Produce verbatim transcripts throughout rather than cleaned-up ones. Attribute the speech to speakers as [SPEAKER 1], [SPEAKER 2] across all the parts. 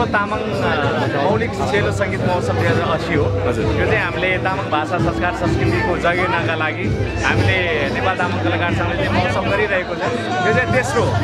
[SPEAKER 1] तामाङ मौलिक सेलो सङ्गीत महोत्सव दुई हजार अस्सी हो।
[SPEAKER 2] हजुर।
[SPEAKER 1] यो चाहिँ हामीले तामाङ भाषा संस्कार संस्कृतिको जगेर्नाका लागि हामीले नेपाल तामाङ कलाकार समितिले महोत्सव गरिरहेको छ। यो चाहिँ तेस्रो हो।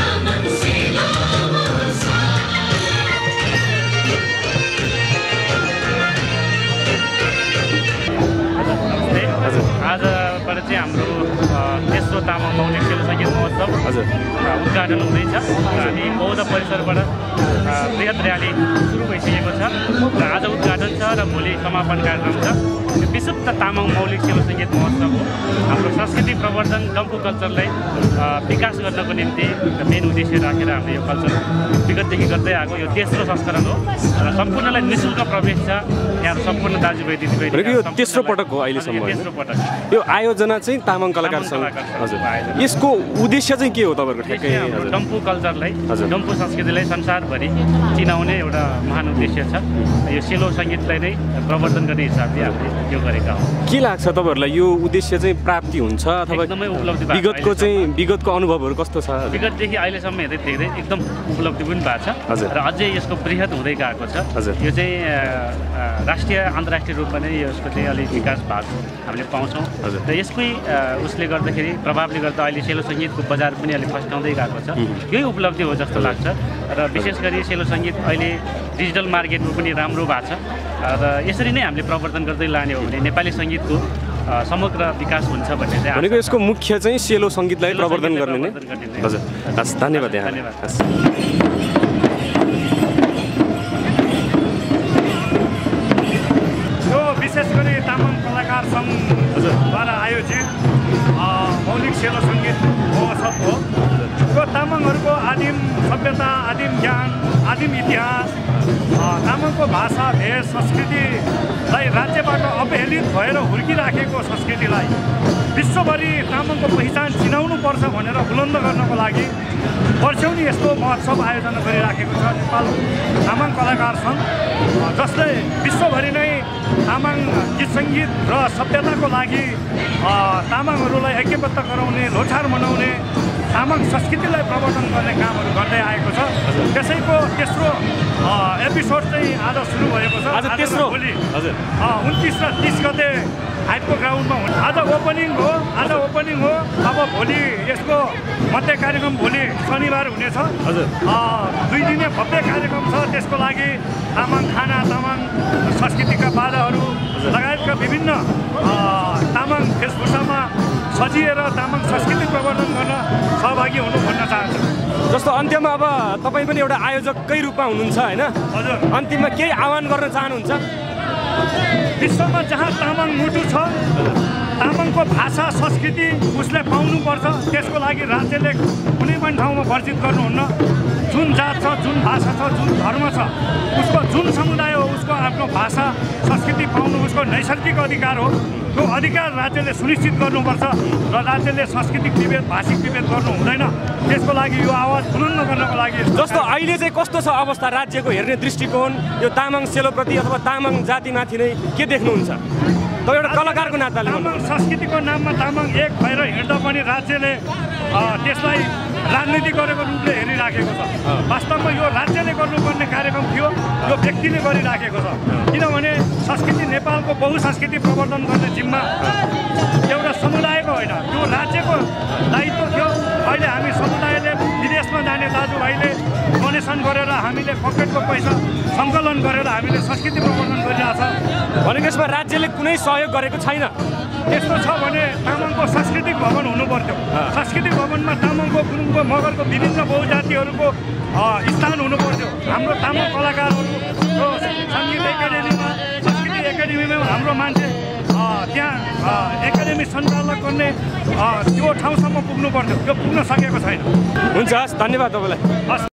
[SPEAKER 3] आजबाट चाहिँ हाम्रो तेस्रो तामाङ मौलिक सेलो सङ्गीत महोत्सव उद्घाटन हुँदैछ। हामी बौद्ध परिसरबाट बृहत र्याली सुरु भइसकेको छ र आज उद्घाटन छ र भोलि समापन कार्यक्रम छ। यो विशुद्ध तामाङ मौलिक सेलो सङ्गीत महोत्सव हो। हाम्रो संस्कृति प्रवर्धन डम्फु कल्चरलाई विकास गर्नको निम्ति मेन उद्देश्य राखेर हामीले यो कल्चर विगतदेखि गर्दै आएको यो तेस्रो संस्करण हो र सम्पूर्णलाई निःशुल्क प्रवेश छ। यहाँ सम्पूर्ण दाजुभाइ दिदीबहिनी
[SPEAKER 2] यो तेस्रो पटक हो अहिलेसम्म।
[SPEAKER 3] तेस्रो पटक
[SPEAKER 2] यो आयोजना चाहिँ तामाङ कलाकार सङ्घ। हजुर। यसको उद्देश्य चाहिँ के हो तपाईँको ठ्याक्कै?
[SPEAKER 3] डम्फु कल्चरलाई डम्फु संस्कृतिलाई संसारभरि चिनाउने एउटा महान उद्देश्य छ। यो सेलो सङ्गीतलाई नै प्रवर्धन गर्ने हिसाबले हामीले यो गरेका हौँ। के
[SPEAKER 2] लाग्छ तपाईँहरूलाई यो उद्देश्य चाहिँ प्राप्ति हुन्छ अथवा
[SPEAKER 3] एकदमै उपलब्धि
[SPEAKER 2] विगतको चाहिँ विगतको अनुभवहरू कस्तो छ?
[SPEAKER 3] विगतदेखि अहिलेसम्म हेर्दै देख्दै एकदम उपलब्धि पनि भएको छ र अझै यसको बृहत हुँदै गएको छ। यो चाहिँ राष्ट्रिय अन्तर्राष्ट्रिय रूपमा नै यसको चाहिँ अलिक विकास भएको हामीले पाउँछौँ र यसकै उसले गर्दाखेरि प्रभावले गर्दा अहिले सेलो सङ्गीतको बजार पनि अलिक फस्टाउँदै गएको छ। यही उपलब्धि हो जस्तो लाग्छ र विशेष गरी सेलो सङ्गीत अहिले डिजिटल मार्केटमा पनि राम्रो भएको छ र यसरी नै हामीले प्रवर्धन गर्दै लाने हो भने नेपाली सङ्गीतको समग्र विकास हुन्छ भन्ने चाहिँ
[SPEAKER 2] भनेको यसको मुख्य चाहिँ सेलो सङ्गीतलाई प्रवर्धन गर्ने नै। हजुर हस् धन्यवाद।
[SPEAKER 3] धन्यवाद।
[SPEAKER 4] यो विशेष गरी तामाङ कलाकार सङ्घद्वारा आयोजित मौलिक सेलो सङ्गीत महोत्सव हो। यो तामाङहरूको आदिम सभ्यता, आदिम ज्ञान, आदिम इतिहास, तामाङको भाषा, भेष, संस्कृतिलाई राज्यबाट अवहेलित भएर हुर्किराखेको संस्कृतिलाई विश्वभरि तामाङको पहिचान चिनाउनुपर्छ भनेर बुलन्द गर्नको लागि वर्षौनी यस्तो महोत्सव आयोजना गरिराखेको छ नेपाल तामाङ कलाकार सङ्घ, जसले विश्वभरि नै तामाङ गीत सङ्गीत र सभ्यताको लागि तामाङहरूलाई ऐक्यबद्ध गराउने, लोछार मनाउने, तामाङ संस्कृतिलाई प्रवर्धन गर्ने कामहरू गर्दै आएको छ। त्यसैको तेस्रो एपिसोड चाहिँ आज सुरु भएको छ।
[SPEAKER 2] आज तेस्रो
[SPEAKER 4] भोलि उन्तिस र तिस गते हाइटको ग्राउन्डमा हुन्छ। आज ओपनिङ हो आज ओपनिङ हो अब भोलि यसको मध्य कार्यक्रम भोलि शनिबार हुनेछ।
[SPEAKER 2] हजुर।
[SPEAKER 4] दुई दिने भव्य कार्यक्रम छ। त्यसको लागि तामाङ खाना, तामाङ संस्कृतिका बाधाहरू लगायतका विभिन्न तामाङ वेशभूषामा सजिएर तामाङ संस्कृति प्रवर्धन गर्न सहभागी हुनु भन्न चाहन्छु।
[SPEAKER 2] जस्तो अन्त्यमा अब तपाईँ पनि एउटा आयोजककै रूपमा हुनुहुन्छ होइन?
[SPEAKER 4] हजुर।
[SPEAKER 2] अन्तिममा केही आह्वान गर्न चाहनुहुन्छ?
[SPEAKER 4] विश्वमा जहाँ तामाङ मुटु छ, तामाङको भाषा संस्कृति उसले पाउनुपर्छ। त्यसको लागि राज्यले कुनै पनि ठाउँमा वर्जित गर्नुहुन्न। जुन जात छ, जुन भाषा छ, जुन धर्म छ, उसको जुन समुदाय हो उसको आफ्नो भाषा संस्कृति पाउनु उसको नैसर्गिक अधिकार हो। त्यो अधिकार राज्यले सुनिश्चित गर्नुपर्छ र राज्यले सांस्कृतिक विभेद, भाषिक विभेद गर्नु हुँदैन। त्यसको लागि यो आवाज बुलन्द गर्नको लागि
[SPEAKER 2] जस्तो अहिले चाहिँ कस्तो छ अवस्था राज्यको हेर्ने दृष्टिकोण यो तामाङ सेलोप्रति अथवा तामाङ जातिमाथि नै के देख्नुहुन्छ त एउटा कलाकारको नाताले?
[SPEAKER 4] तामाङ संस्कृतिको नाममा तामाङ एक भएर हिँड्दा पनि राज्यले त्यसलाई राजनीति गरेको रूपले हेरिराखेको छ। वास्तवमा यो राज्यले गर्नुपर्ने कार्यक्रम थियो, यो व्यक्तिले गरिराखेको छ। किनभने संस्कृति नेपालको बहुसंस्कृति प्रवर्धन गर्ने जिम्मा एउटा समुदायको होइन, त्यो राज्यको दायित्व थियो। अहिले हामी समुदायले विदेशमा जाने दाजुभाइले डोनेसन गरेर हामीले पकेटको पैसा सङ्कलन गरेर हामीले संस्कृति प्रवर्धन गरिरहेछ।
[SPEAKER 2] भनेको यसमा राज्यले कुनै सहयोग गरेको छैन?
[SPEAKER 4] त्यस्तो छ भने तामाङको सांस्कृतिक भवन हुनु पर्थ्यो। सांस्कृतिक भवनमा तामाङको, गुरुङको, मगरको विभिन्न बहुजातिहरूको स्थान हुनु पर्थ्यो। हाम्रो तामाङ कलाकारहरू सङ्गीत एकाडेमीमा, संस्कृति एकाडेमीमा हाम्रो मान्छे त्यहाँ एकाडेमी सञ्चालक गर्ने त्यो ठाउँसम्म पुग्नु पर्थ्यो। त्यो पुग्न सकेको छैन।
[SPEAKER 2] हुन्छ, हस् धन्यवाद तपाईँलाई।